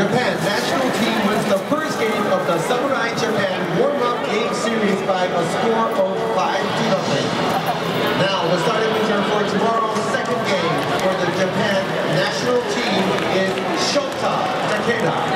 Japan national team wins the first game of the Samurai Japan warm-up game series by a score of 5-0. Now, the starting pitcher for tomorrow's second game for the Japan national team is Shota Takeda.